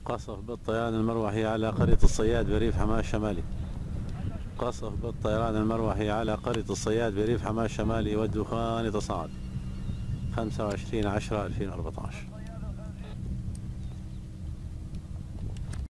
قصف بالطيران المروحي على قرية الصياد بريف حماة الشمالي. قصف بالطيران المروحي على قرية الصياد بريف حماة الشمالي والدخان يتصاعد. 25/10/2014.